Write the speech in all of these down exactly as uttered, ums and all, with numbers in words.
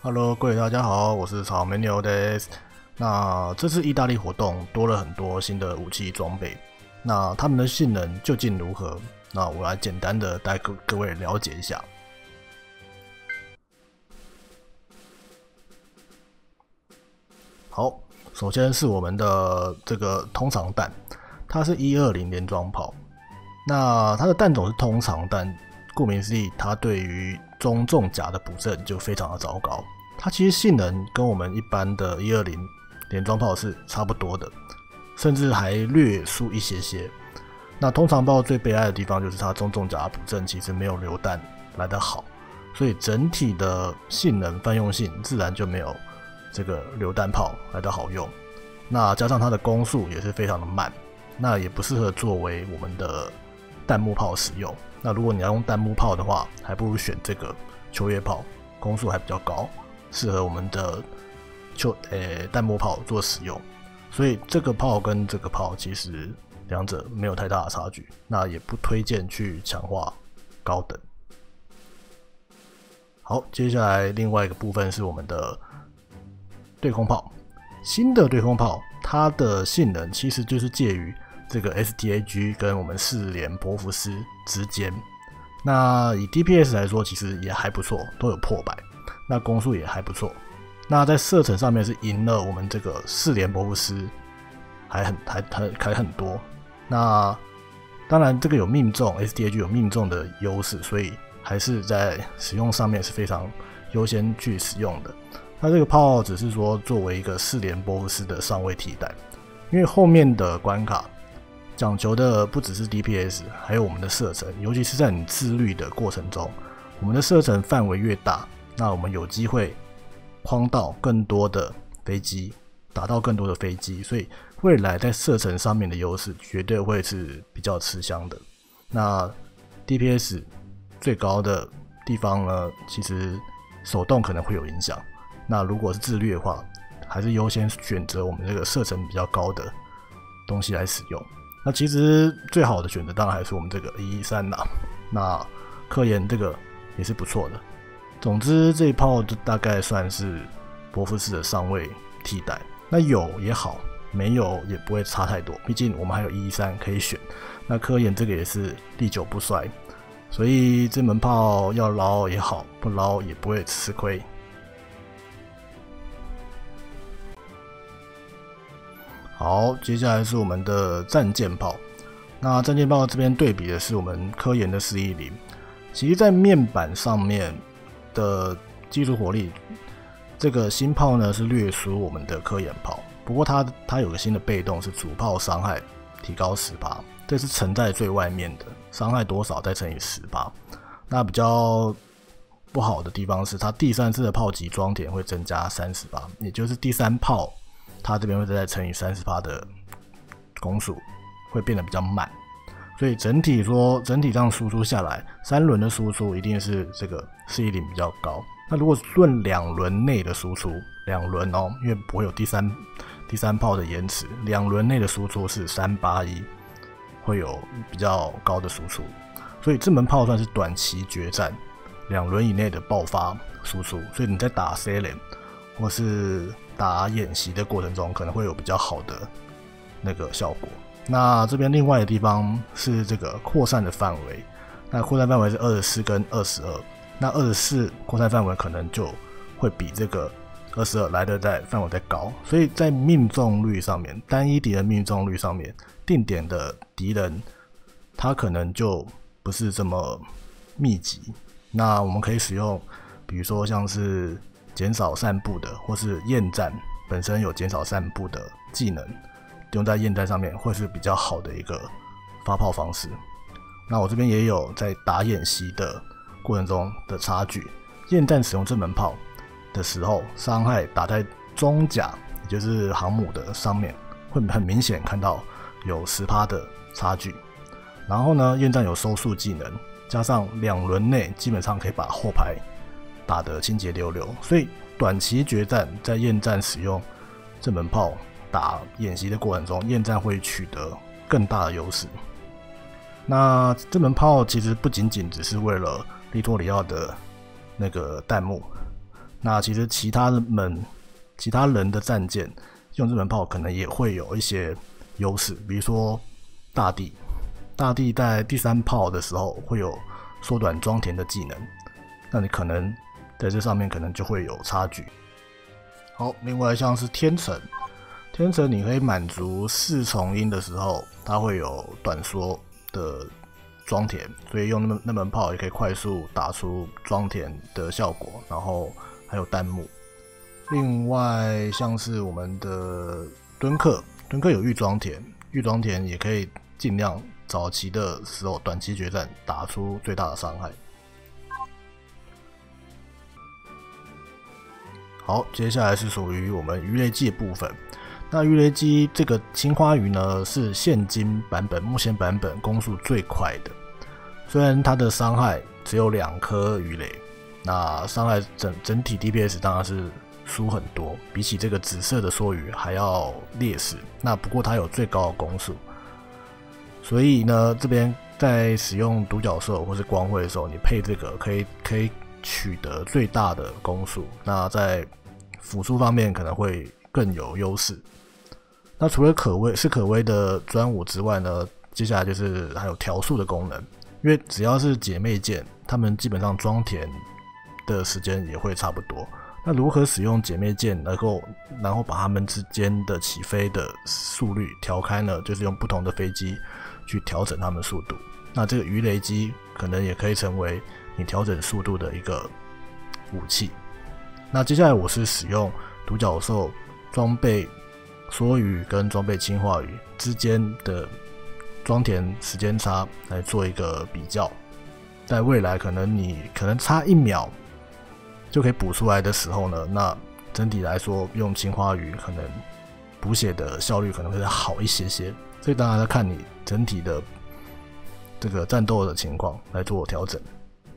Hello，各位大家好，我是草莓牛的。那这次意大利活动多了很多新的武器装备，那它们的性能究竟如何？那我来简单的带各各位了解一下。好，首先是我们的这个通常弹，它是一二零连装炮，那它的弹种是通常弹，顾名思义，它对于中重甲的补正就非常的糟糕。它其实性能跟我们一般的一二零连装炮是差不多的，甚至还略输一些些。那通常炮最悲哀的地方就是它中重甲的补正其实没有榴弹来得好，所以整体的性能泛用性自然就没有这个榴弹炮来得好用。那加上它的攻速也是非常的慢，那也不适合作为我们的弹幕炮使用。那如果你要用弹幕炮的话，还不如选这个秋叶炮，攻速还比较高，适合我们的秋诶弹幕炮做使用。所以这个炮跟这个炮其实两者没有太大的差距，那也不推荐去强化高等。好，接下来另外一个部分是我们的对空炮。新的对空炮，它的性能其实就是介于这个 S T A G 跟我们四连伯福斯之间。那以 D P S 来说，其实也还不错，都有破百，那攻速也还不错。那在射程上面是赢了我们这个四连伯福斯还很还还还很多。那当然这个有命中 S T A G 有命中的优势，所以还是在使用上面是非常优先去使用的。那这个炮只是说作为一个四连波夫斯的上位替代，因为后面的关卡讲求的不只是 D P S， 还有我们的射程，尤其是在你自律的过程中，我们的射程范围越大，那我们有机会框到更多的飞机，打到更多的飞机，所以未来在射程上面的优势绝对会是比较吃香的。那 D P S 最高的地方呢，其实手动可能会有影响。那如果是自律的话，还是优先选择我们这个射程比较高的东西来使用。那其实最好的选择当然还是我们这个一一三啦。那科研这个也是不错的。总之这一炮就大概算是伯夫斯的上位替代。那有也好，没有也不会差太多，毕竟我们还有一一三可以选。那科研这个也是历久不衰，所以这门炮要捞也好，不捞也不会吃亏。好，接下来是我们的战舰炮。那战舰炮这边对比的是我们科研的四一零，其实在面板上面的技术火力，这个新炮呢是略输我们的科研炮，不过它它有个新的被动是主炮伤害提高 百分之十， 这是沉在最外面的，伤害多少再乘以 百分之十。 那比较不好的地方是它第三次的炮击装填会增加 百分之三十， 也就是第三炮它这边会再乘以 百分之三十 的攻速，会变得比较慢。所以整体说，整体这样输出下来，三轮的输出一定是这个四一零比较高。那如果论两轮内的输出，两轮哦，因为不会有第三第三炮的延迟，两轮内的输出是三八一，会有比较高的输出。所以这门炮算是短期决战，两轮以内的爆发输出。所以你在打 C L M 或是打演习的过程中，可能会有比较好的那个效果。那这边另外的地方是这个扩散的范围，那扩散范围是二十四跟二十二，那二十四扩散范围可能就会比这个二十二来的在范围再高，所以在命中率上面，单一敌人命中率上面，定点的敌人他可能就不是这么密集。那我们可以使用，比如说像是减少散布的，或是焰战本身有减少散布的技能，用在焰战上面会是比较好的一个发炮方式。那我这边也有在打演习的过程中的差距，焰战使用这门炮的时候，伤害打在中甲，也就是航母的上面，会很明显看到有 百分之十 的差距。然后呢，焰战有收束技能，加上两轮内基本上可以把后排打得清洁溜溜，所以短期决战在焰战使用这门炮打演习的过程中，焰战会取得更大的优势。那这门炮其实不仅仅只是为了利托里奥的那个弹幕， 那其实其他的门、其他人的战舰用这门炮可能也会有一些优势，比如说大地，大地在第三炮的时候会有缩短装填的技能，那你可能在这上面可能就会有差距。好，另外像是天城，天城你可以满足四重音的时候，它会有短缩的装填，所以用那门那门炮也可以快速打出装填的效果，然后还有弹幕。另外像是我们的敦刻，敦刻有预装填，预装填也可以尽量早期的时候短期决战打出最大的伤害。好，接下来是属于我们鱼雷机的部分。那鱼雷机这个青花鱼呢，是现今版本目前版本攻速最快的。虽然它的伤害只有两颗鱼雷，那伤害整整体 D P S 当然是输很多，比起这个紫色的梭鱼还要劣势。那不过它有最高的攻速，所以呢，这边在使用独角兽或是光辉的时候，你配这个可以可以取得最大的攻速。那在辅助方面可能会更有优势。那除了可威是可威的专武之外呢，接下来就是还有调速的功能，因为只要是姐妹舰，他们基本上装填的时间也会差不多。那如何使用姐妹舰能够然后把它们之间的起飞的速率调开呢？就是用不同的飞机去调整它们速度。那这个鱼雷机可能也可以成为你调整速度的一个武器。那接下来我是使用独角兽装备梭鱼跟装备氢化鱼之间的装填时间差来做一个比较。在未来可能你可能差一秒就可以补出来的时候呢，那整体来说用氢化鱼可能补血的效率可能会好一些些。所以当然要看你整体的这个战斗的情况来做调整。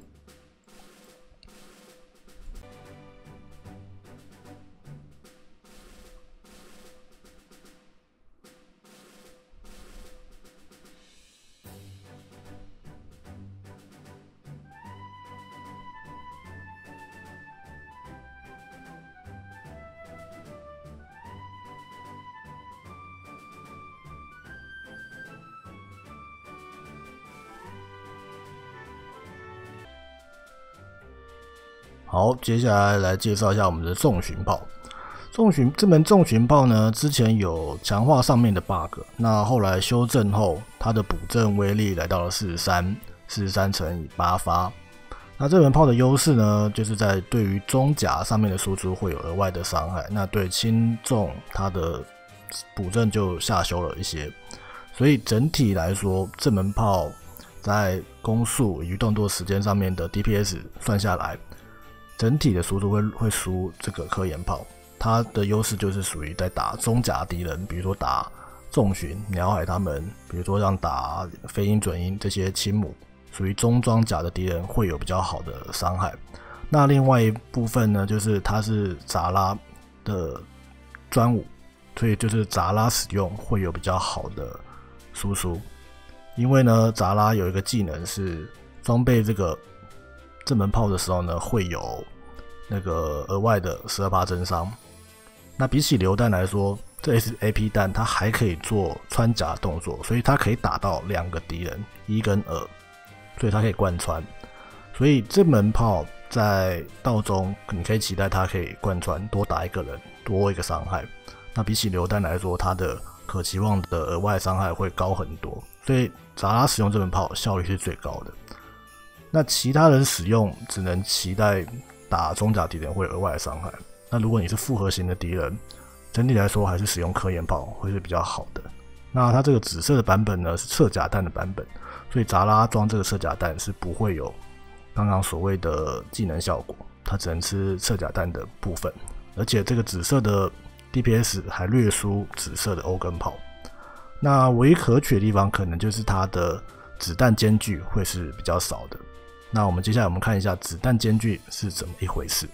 好，接下来来介绍一下我们的重巡炮。重巡这门重巡炮呢，之前有强化上面的 bug， 那后来修正后，它的补正威力来到了四十三，四十三乘以八发。那这门炮的优势呢，就是在对于中甲上面的输出会有额外的伤害，那对轻重它的补正就下修了一些。所以整体来说，这门炮在攻速与动作时间上面的 D P S 算下来，整体的速度会会输这个科研炮。它的优势就是属于在打中甲敌人，比如说打重巡、鸟海他们，比如说像打飞鹰、准鹰这些轻弩，属于中装甲的敌人会有比较好的伤害。那另外一部分呢，就是它是扎拉的专武，所以就是扎拉使用会有比较好的输出。因为呢，扎拉有一个技能是装备这个这门炮的时候呢，会有那个额外的 百分之十二 增伤。那比起榴弹来说，这 S A P 弹它还可以做穿甲动作，所以它可以打到两个敌人，一跟二，所以它可以贯穿。所以这门炮在道中，你可以期待它可以贯穿，多打一个人，多一个伤害。那比起榴弹来说，它的可期望的额外伤害会高很多，所以扎拉使用这门炮效率是最高的。那其他人使用只能期待打中甲敌人会有额外的伤害。那如果你是复合型的敌人，整体来说还是使用科研炮会是比较好的。那它这个紫色的版本呢是侧甲弹的版本，所以扎拉装这个侧甲弹是不会有刚刚所谓的技能效果，它只能吃侧甲弹的部分。而且这个紫色的 D P S 还略输紫色的欧根炮。那唯一可取的地方可能就是它的子弹间距会是比较少的。那我们接下来我们看一下子弹间距是怎么一回事。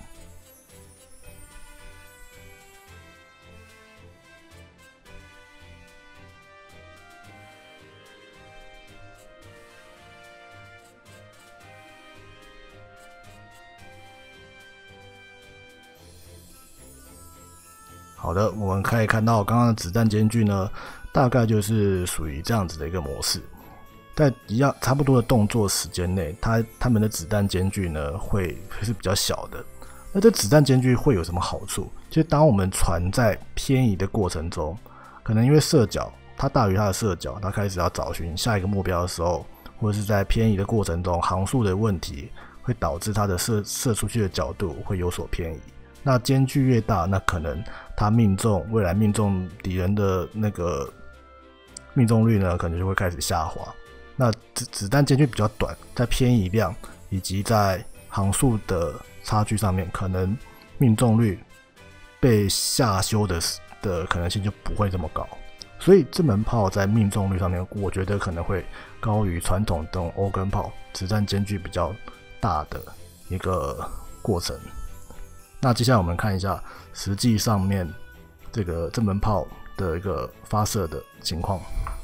好的，我们可以看到刚刚的子弹间距呢，大概就是属于这样子的一个模式。在一样差不多的动作时间内，它它们的子弹间距呢会是比较小的。那这子弹间距会有什么好处？就是当我们船在偏移的过程中，可能因为射角它大于它的射角，它开始要找寻下一个目标的时候，或者是在偏移的过程中航速的问题，会导致它的射射出去的角度会有所偏移。那间距越大，那可能它命中未来命中敌人的那个命中率呢，可能就会开始下滑。那子子弹间距比较短，在偏移量以及在航速的差距上面，可能命中率被下修的的可能性就不会这么高。所以这门炮在命中率上面，我觉得可能会高于传统的欧根炮，子弹间距比较大的一个过程。那接下来我们看一下实际上面这个这门炮的一个发射的情况。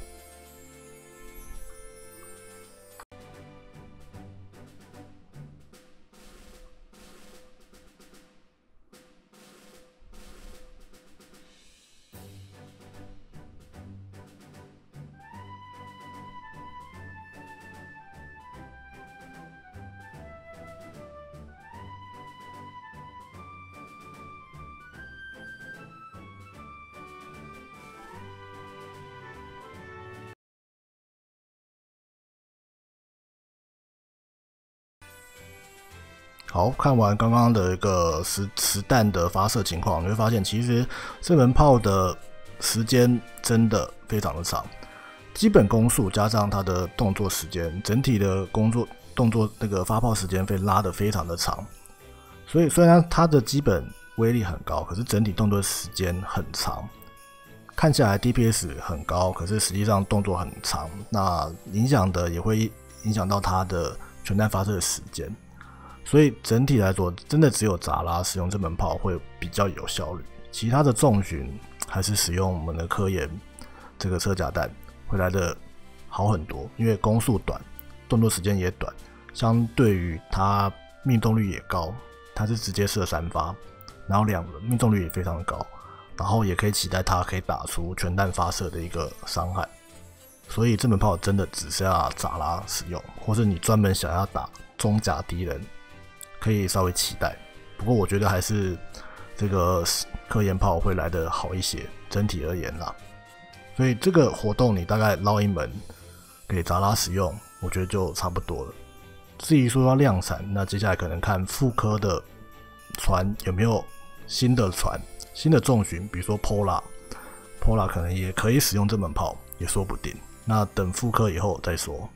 好，看完刚刚的一个实实弹的发射情况，你会发现其实这门炮的时间真的非常的长，基本攻速加上它的动作时间，整体的工作动作那个发炮时间被拉得非常的长。所以虽然它的基本威力很高，可是整体动作时间很长，看起来 D P S 很高，可是实际上动作很长，那影响的也会影响到它的全弹发射的时间。所以整体来说，真的只有扎拉使用这门炮会比较有效率，其他的重巡还是使用我们的科研这个车甲弹会来的好很多，因为攻速短，动作时间也短，相对于它命中率也高，它是直接射三发，然后两人命中率也非常的高，然后也可以期待它可以打出全弹发射的一个伤害。所以这门炮真的只是要扎拉使用，或是你专门想要打中甲敌人，可以稍微期待。不过我觉得还是这个科研炮会来得好一些，整体而言啦。所以这个活动你大概捞一门给扎拉使用，我觉得就差不多了。至于说要量产，那接下来可能看复刻的船有没有新的船、新的重巡，比如说 Polar，Polar 可能也可以使用这门炮，也说不定。那等复刻以后再说。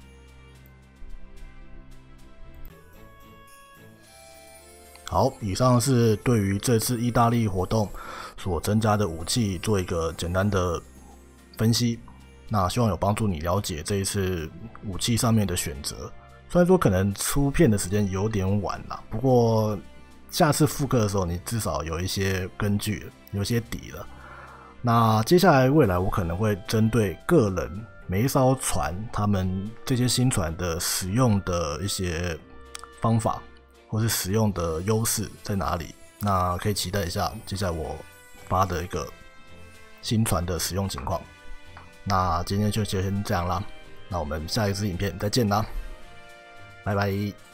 好，以上是对于这次意大利活动所增加的武器做一个简单的分析。那希望有帮助你了解这一次武器上面的选择。虽然说可能出片的时间有点晚啦，不过下次复刻的时候，你至少有一些根据，有一些底了。那接下来未来我可能会针对个人每一艘船，他们这些新船的使用的一些方法，或是使用的优势在哪里，那可以期待一下接下来我发的一个新船的使用情况。那今天就先这样啦，那我们下一支影片再见啦，拜拜。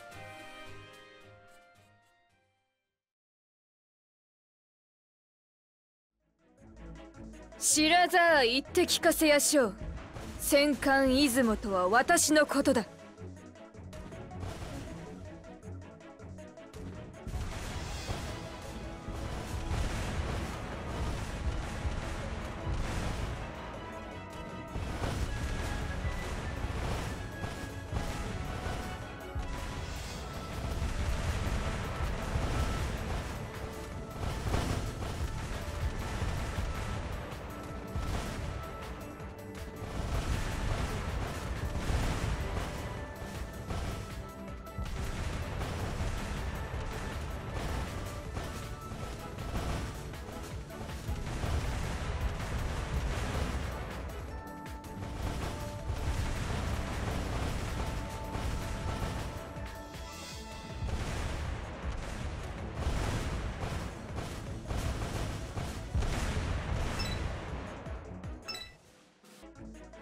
知らざあ言って聞かせやしょう。戦艦出雲とは私のことだ。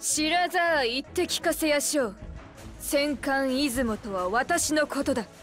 白沢言って聞かせやしょう。戦艦出雲とは私のことだ。